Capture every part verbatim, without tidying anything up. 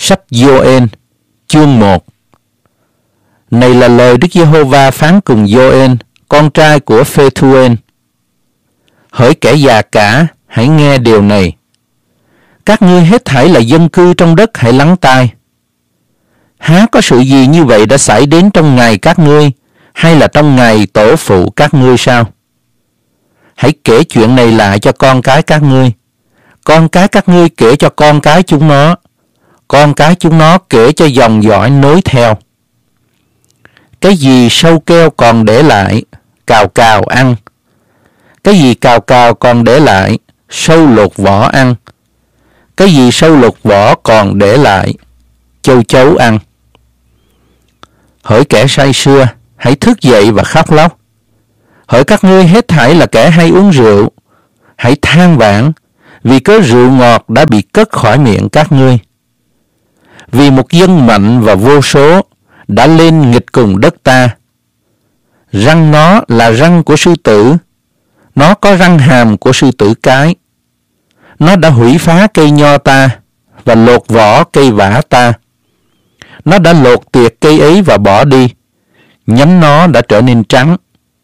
Sách Gioan, chương một. Này là lời Đức Giê-hô-va phán cùng Gioan, con trai của Phê-thu-ên. Hỡi kẻ già cả, hãy nghe điều này. Các ngươi hết thảy là dân cư trong đất, hãy lắng tai. Há có sự gì như vậy đã xảy đến trong ngày các ngươi, hay là trong ngày tổ phụ các ngươi sao? Hãy kể chuyện này lại cho con cái các ngươi. Con cái các ngươi kể cho con cái chúng nó. Con cái chúng nó kể cho dòng dõi nối theo. Cái gì sâu keo còn để lại, cào cào ăn. Cái gì cào cào còn để lại, sâu lột vỏ ăn. Cái gì sâu lột vỏ còn để lại, châu chấu ăn. Hỡi kẻ say sưa, hãy thức dậy và khóc lóc. Hỡi các ngươi hết thảy là kẻ hay uống rượu, hãy than vãn, vì cớ rượu ngọt đã bị cất khỏi miệng các ngươi. Vì một dân mạnh và vô số đã lên nghịch cùng đất ta. Răng nó là răng của sư tử, nó có răng hàm của sư tử cái. Nó đã hủy phá cây nho ta và lột vỏ cây vả ta. Nó đã lột tiệt cây ấy và bỏ đi, nhánh nó đã trở nên trắng.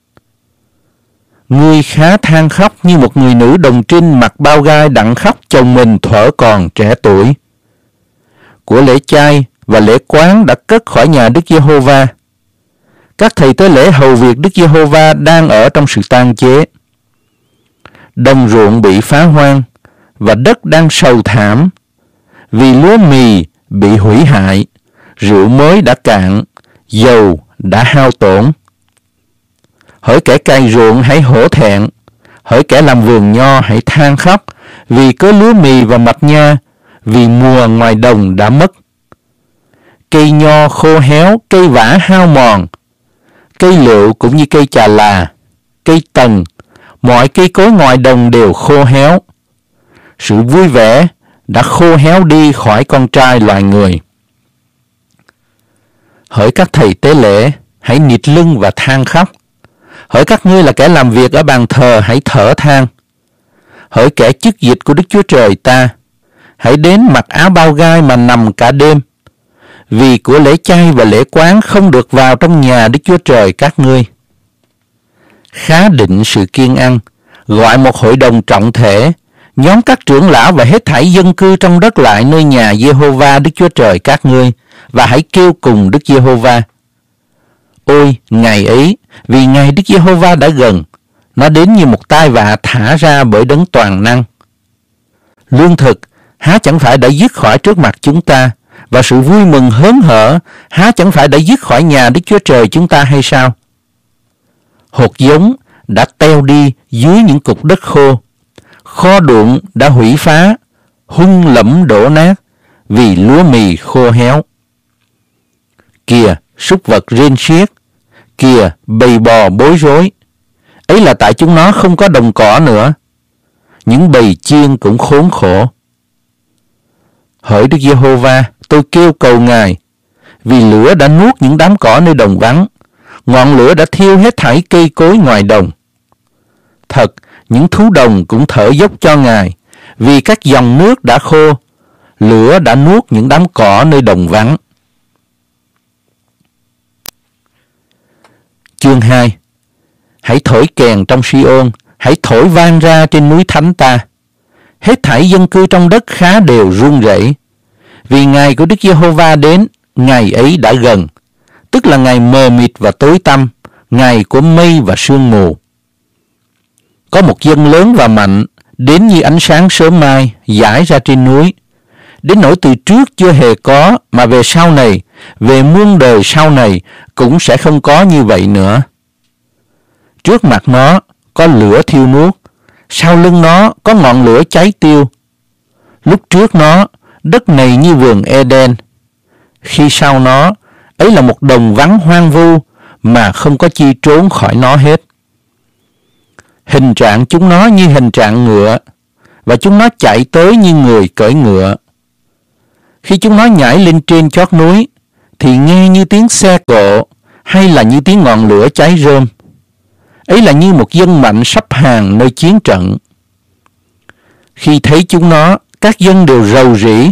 Ngươi khá than khóc như một người nữ đồng trinh mặc bao gai đặng khóc chồng mình thuở còn trẻ tuổi. Của lễ chay và lễ quán đã cất khỏi nhà Đức Giê-hô-va. Các thầy tế lễ hầu việc Đức Giê-hô-va đang ở trong sự tang chế. Đồng ruộng bị phá hoang và đất đang sầu thảm, vì lúa mì bị hủy hại, rượu mới đã cạn, dầu đã hao tổn. Hỡi kẻ cày ruộng hãy hổ thẹn, hỡi kẻ làm vườn nho hãy than khóc, vì cớ lúa mì và mạch nha, vì mùa ngoài đồng đã mất. Cây nho khô héo, cây vả hao mòn, cây lựu cũng như cây chà là, cây tần, mọi cây cối ngoài đồng đều khô héo. Sự vui vẻ đã khô héo đi khỏi con trai loài người. Hỡi các thầy tế lễ, hãy nịt lưng và than khóc. Hỡi các ngươi là kẻ làm việc ở bàn thờ, hãy thở than. Hỡi kẻ chức dịch của Đức Chúa Trời ta, hãy đến mặc áo bao gai mà nằm cả đêm, vì của lễ chay và lễ quán không được vào trong nhà Đức Chúa Trời các ngươi. Khá định sự kiêng ăn, gọi một hội đồng trọng thể, nhóm các trưởng lão và hết thảy dân cư trong đất lại nơi nhà Giê-hô-va Đức Chúa Trời các ngươi, và hãy kêu cùng Đức Giê-hô-va. Ôi, ngày ấy, vì ngày Đức Giê-hô-va đã gần, nó đến như một tai vạ thả ra bởi đấng toàn năng. Lương thực há chẳng phải đã dứt khỏi trước mặt chúng ta, và sự vui mừng hớn hở há chẳng phải đã dứt khỏi nhà Đức Chúa Trời chúng ta hay sao? Hột giống đã teo đi dưới những cục đất khô, kho đuộng đã hủy phá, hung lẫm đổ nát, vì lúa mì khô héo. Kìa, súc vật rên xiết, kìa, bầy bò bối rối. Ấy là tại chúng nó không có đồng cỏ nữa. Những bầy chiên cũng khốn khổ. Hỡi Đức Giê-hô-va, tôi kêu cầu Ngài, vì lửa đã nuốt những đám cỏ nơi đồng vắng, ngọn lửa đã thiêu hết thảy cây cối ngoài đồng. Thật, những thú đồng cũng thở dốc cho Ngài, vì các dòng nước đã khô, lửa đã nuốt những đám cỏ nơi đồng vắng. Chương hai. Hãy thổi kèn trong Si-ôn, hãy thổi vang ra trên núi thánh ta. Hết thảy dân cư trong đất khá đều run rẩy, vì ngày của Đức Giê-hô-va đến, ngày ấy đã gần, tức là ngày mờ mịt và tối tăm, ngày của mây và sương mù. Có một dân lớn và mạnh, đến như ánh sáng sớm mai, dải ra trên núi, đến nỗi từ trước chưa hề có, mà về sau này, về muôn đời sau này, cũng sẽ không có như vậy nữa. Trước mặt nó có lửa thiêu nuốt, sau lưng nó có ngọn lửa cháy tiêu. Lúc trước nó, đất này như vườn Eden. Khi sau nó, ấy là một đồng vắng hoang vu, mà không có chi trốn khỏi nó hết. Hình trạng chúng nó như hình trạng ngựa, và chúng nó chạy tới như người cưỡi ngựa. Khi chúng nó nhảy lên trên chót núi, thì nghe như tiếng xe cộ, hay là như tiếng ngọn lửa cháy rơm. Ấy là như một dân mạnh sắp hàng nơi chiến trận. Khi thấy chúng nó, các dân đều rầu rĩ,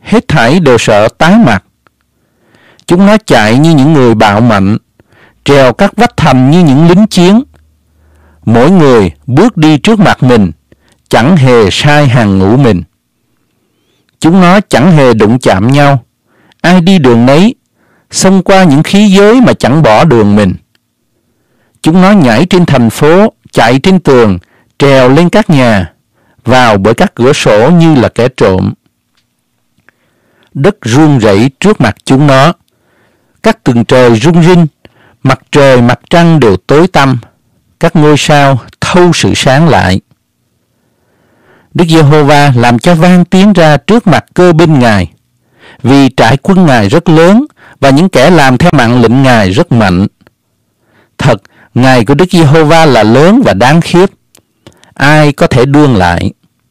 hết thảy đều sợ tái mặt. Chúng nó chạy như những người bạo mạnh, trèo các vách thành như những lính chiến. Mỗi người bước đi trước mặt mình, chẳng hề sai hàng ngũ mình. Chúng nó chẳng hề đụng chạm nhau, ai đi đường nấy, xông qua những khí giới mà chẳng bỏ đường mình. Chúng nó nhảy trên thành phố, chạy trên tường, trèo lên các nhà, vào bởi các cửa sổ như là kẻ trộm. Đất run rẩy trước mặt chúng nó, các tầng trời rung rinh, mặt trời mặt trăng đều tối tăm, các ngôi sao thâu sự sáng lại. Đức Giê-hô-va làm cho vang tiếng ra trước mặt cơ binh Ngài, vì trại quân Ngài rất lớn và những kẻ làm theo mạng lệnh Ngài rất mạnh. Thật, Ngài của Đức Giê-hô-va là lớn và đáng khiếp, ai có thể đương lại?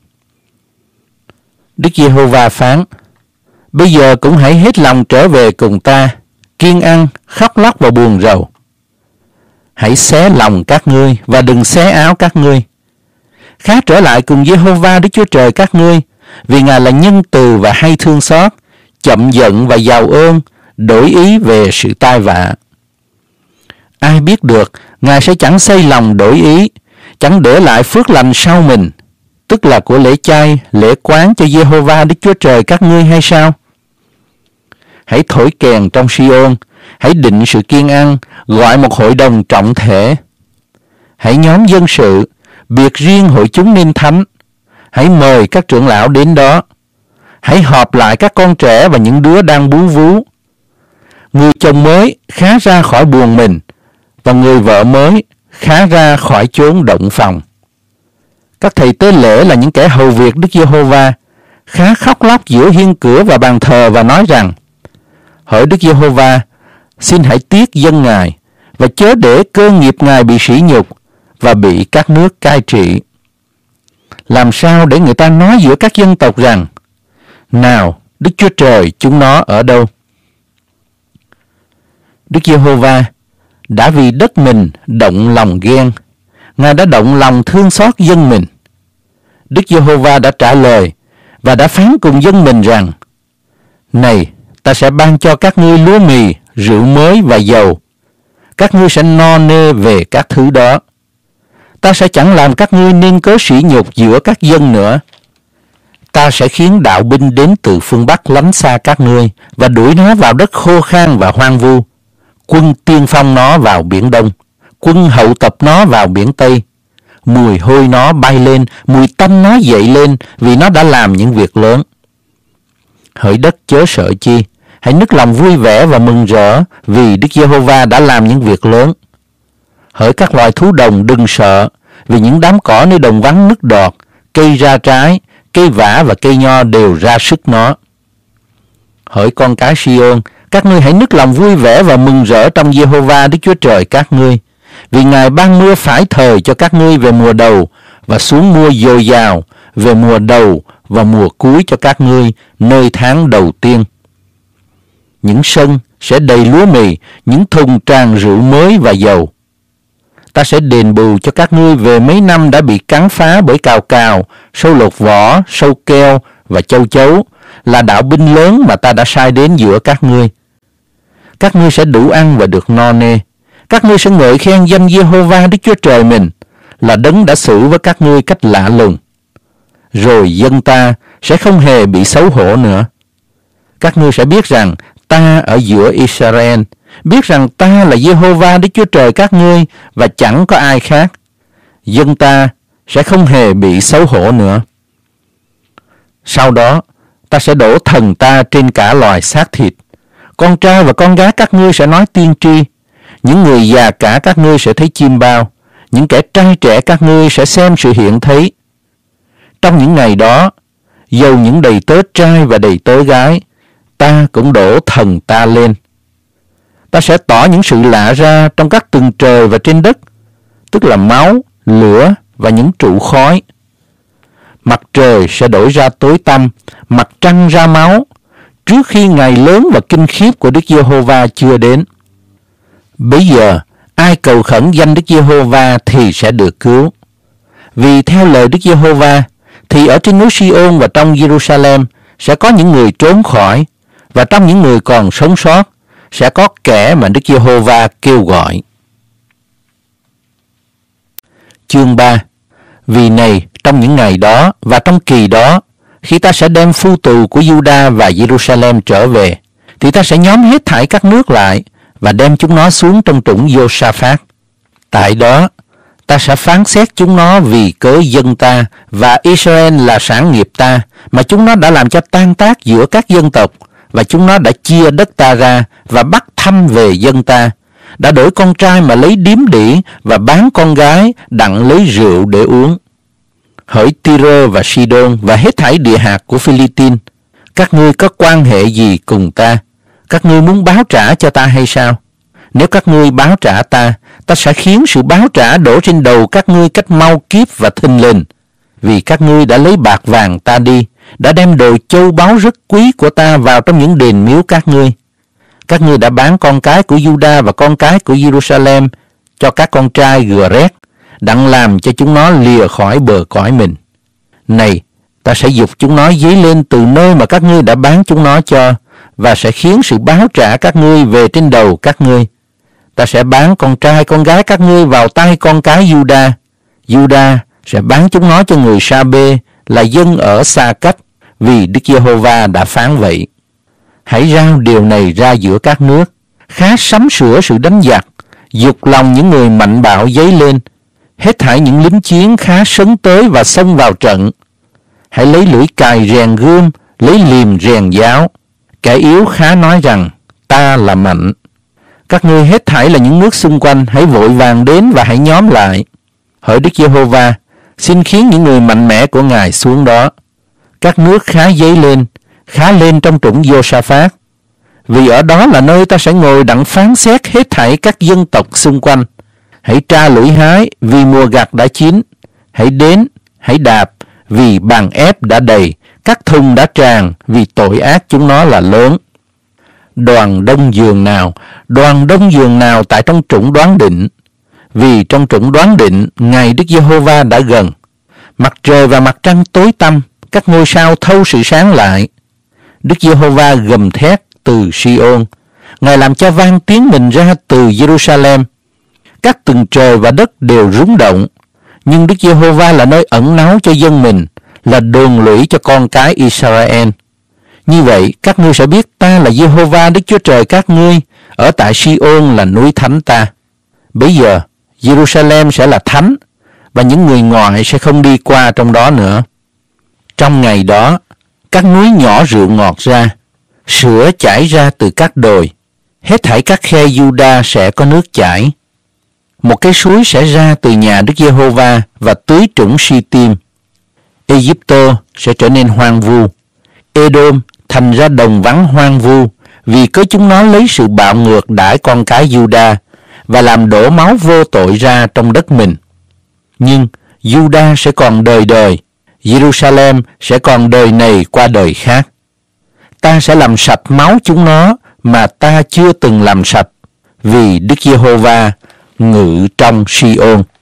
Đức Giê-hô-va phán: Bây giờ cũng hãy hết lòng trở về cùng ta, kiêng ăn, khóc lóc và buồn rầu. Hãy xé lòng các ngươi và đừng xé áo các ngươi. Khá trở lại cùng Giê-hô-va Đức Chúa Trời các ngươi, vì Ngài là nhân từ và hay thương xót, chậm giận và giàu ơn, đổi ý về sự tai vạ. Ai biết được Ngài sẽ chẳng xây lòng đổi ý, chẳng để lại phước lành sau mình, tức là của lễ chay, lễ quán cho Giê-hô-va Đức Chúa Trời các ngươi hay sao? Hãy thổi kèn trong Si-ôn, hãy định sự kiêng ăn, gọi một hội đồng trọng thể. Hãy nhóm dân sự, biệt riêng hội chúng nên thánh. Hãy mời các trưởng lão đến đó. Hãy họp lại các con trẻ và những đứa đang bú vú. Người chồng mới khá ra khỏi buồng mình, và người vợ mới khá ra khỏi chốn động phòng. Các thầy tế lễ là những kẻ hầu việc Đức Giê-hô-va, khá khóc lóc giữa hiên cửa và bàn thờ và nói rằng: Hỡi Đức Giê-hô-va, xin hãy tiếc dân Ngài, và chớ để cơ nghiệp Ngài bị sỉ nhục và bị các nước cai trị. Làm sao để người ta nói giữa các dân tộc rằng: Nào, Đức Chúa Trời chúng nó ở đâu? Đức Giê-hô-va đã vì đất mình động lòng ghen, Ngài đã động lòng thương xót dân mình. Đức Giê-hô-va đã trả lời và đã phán cùng dân mình rằng: Này, ta sẽ ban cho các ngươi lúa mì, rượu mới và dầu. Các ngươi sẽ no nê về các thứ đó. Ta sẽ chẳng làm các ngươi nên cớ sỉ nhục giữa các dân nữa. Ta sẽ khiến đạo binh đến từ phương Bắc lánh xa các ngươi và đuổi nó vào đất khô khan và hoang vu. Quân tiên phong nó vào biển Đông, quân hậu tập nó vào biển Tây. Mùi hôi nó bay lên, mùi tanh nó dậy lên, vì nó đã làm những việc lớn. Hỡi đất chớ sợ chi, hãy nức lòng vui vẻ và mừng rỡ, vì Đức Giê-hô-va đã làm những việc lớn. Hỡi các loài thú đồng đừng sợ, vì những đám cỏ nơi đồng vắng nứt đọt, cây ra trái, cây vả và cây nho đều ra sức nó. Hỡi con cái Si-ôn, các ngươi hãy nức lòng vui vẻ và mừng rỡ trong Giê-hô-va Đức Chúa Trời các ngươi, vì Ngài ban mưa phải thời cho các ngươi về mùa đầu và xuống mưa dồi dào về mùa đầu và mùa cuối cho các ngươi nơi tháng đầu tiên. Những sân sẽ đầy lúa mì, những thùng tràn rượu mới và dầu. Ta sẽ đền bù cho các ngươi về mấy năm đã bị cắn phá bởi cào cào, sâu lột vỏ, sâu keo và châu chấu, là đạo binh lớn mà ta đã sai đến giữa các ngươi. Các ngươi sẽ đủ ăn và được no nê. Các ngươi sẽ ngợi khen danh Giê-hô-va Đức Chúa Trời mình, là đấng đã xử với các ngươi cách lạ lùng. Rồi dân ta sẽ không hề bị xấu hổ nữa. Các ngươi sẽ biết rằng ta ở giữa Israel, biết rằng ta là Giê-hô-va Đức Chúa Trời các ngươi và chẳng có ai khác. Dân ta sẽ không hề bị xấu hổ nữa. Sau đó, ta sẽ đổ thần ta trên cả loài xác thịt. Con trai và con gái các ngươi sẽ nói tiên tri. Những người già cả các ngươi sẽ thấy chim bao. Những kẻ trai trẻ các ngươi sẽ xem sự hiện thấy. Trong những ngày đó, dầu những đầy tớ trai và đầy tớ gái, ta cũng đổ thần ta lên. Ta sẽ tỏ những sự lạ ra trong các tầng trời và trên đất, tức là máu, lửa và những trụ khói. Mặt trời sẽ đổi ra tối tăm, mặt trăng ra máu, trước khi ngày lớn và kinh khiếp của Đức Giê-hô-va chưa đến. Bây giờ, ai cầu khẩn danh Đức Giê-hô-va thì sẽ được cứu. Vì theo lời Đức Giê-hô-va, thì ở trên núi Si-ôn và trong Giê-ru-sa-lem sẽ có những người trốn khỏi, và trong những người còn sống sót sẽ có kẻ mà Đức Giê-hô-va kêu gọi. Chương ba. Vì này, trong những ngày đó và trong kỳ đó, khi ta sẽ đem phu tù của Giu-đa và Giê-ru-sa-lem trở về, thì ta sẽ nhóm hết thảy các nước lại và đem chúng nó xuống trong trũng Giô-sa-phát. Tại đó, ta sẽ phán xét chúng nó vì cớ dân ta và Israel là sản nghiệp ta, mà chúng nó đã làm cho tan tác giữa các dân tộc, và chúng nó đã chia đất ta ra và bắt thăm về dân ta, đã đổi con trai mà lấy điếm đỉ và bán con gái đặng lấy rượu để uống. Hỡi Ty-rơ và Si-đôn và hết thảy địa hạt của Phi-li-tin, các ngươi có quan hệ gì cùng ta? Các ngươi muốn báo trả cho ta hay sao? Nếu các ngươi báo trả ta, ta sẽ khiến sự báo trả đổ trên đầu các ngươi cách mau kiếp và thình lình, vì các ngươi đã lấy bạc vàng ta đi, đã đem đồ châu báu rất quý của ta vào trong những đền miếu các ngươi. Các ngươi đã bán con cái của Giu-đa và con cái của Giê-ru-sa-lem cho các con trai Gờ-rét, đặng làm cho chúng nó lìa khỏi bờ cõi mình. Này, ta sẽ giục chúng nó dấy lên từ nơi mà các ngươi đã bán chúng nó cho, và sẽ khiến sự báo trả các ngươi về trên đầu các ngươi. Ta sẽ bán con trai con gái các ngươi vào tay con cái Giu-đa. Giu-đa sẽ bán chúng nó cho người Sa-bê là dân ở xa cách, vì Đức Giê-hô-va đã phán vậy. Hãy rao điều này ra giữa các nước, khá sắm sửa sự đánh giặc, giục lòng những người mạnh bạo dấy lên. Hết thảy những lính chiến khá sấn tới và xông vào trận. Hãy lấy lưỡi cài rèn gươm, lấy liềm rèn giáo. Kẻ yếu khá nói rằng, ta là mạnh. Các ngươi hết thảy là những nước xung quanh, hãy vội vàng đến và hãy nhóm lại. Hỡi Đức Giê-hô-va, xin khiến những người mạnh mẽ của Ngài xuống đó. Các nước khá dấy lên, khá lên trong trũng Giô-sa-phát, vì ở đó là nơi ta sẽ ngồi đặng phán xét hết thảy các dân tộc xung quanh. Hãy tra lũy hái, vì mùa gặt đã chín. Hãy đến, hãy đạp, vì bàn ép đã đầy, các thùng đã tràn, vì tội ác chúng nó là lớn. Đoàn đông giường nào, đoàn đông giường nào tại trong trũng đoán định, vì trong trũng đoán định, ngày Đức Giê-hô-va đã gần. Mặt trời và mặt trăng tối tăm, các ngôi sao thâu sự sáng lại. Đức Giê-hô-va gầm thét từ Si-ôn, Ngài làm cho vang tiếng mình ra từ Giê-ru-sa-lem. Các tầng trời và đất đều rúng động, nhưng Đức Giê-hô-va là nơi ẩn náu cho dân mình, là đồn lũy cho con cái Israel. Như vậy, các ngươi sẽ biết ta là Giê-hô-va Đức Chúa Trời các ngươi, ở tại Si-ôn là núi thánh ta. Bây giờ, Giê-ru-sa-lem sẽ là thánh, và những người ngoại sẽ không đi qua trong đó nữa. Trong ngày đó, các núi nhỏ rượu ngọt ra, sữa chảy ra từ các đồi, hết thảy các khe Giu-đa sẽ có nước chảy. Một cái suối sẽ ra từ nhà Đức Giê-hô-va và tưới trũng Si-tim. Ê-díp-tô sẽ trở nên hoang vu, Ê-đôm thành ra đồng vắng hoang vu, vì cớ chúng nó lấy sự bạo ngược đãi con cái Giu-đa và làm đổ máu vô tội ra trong đất mình. Nhưng Giu-đa sẽ còn đời đời, Giê-ru-sa-lem sẽ còn đời này qua đời khác. Ta sẽ làm sạch máu chúng nó mà ta chưa từng làm sạch, vì Đức Giê-hô-va ngự trong Si-ôn.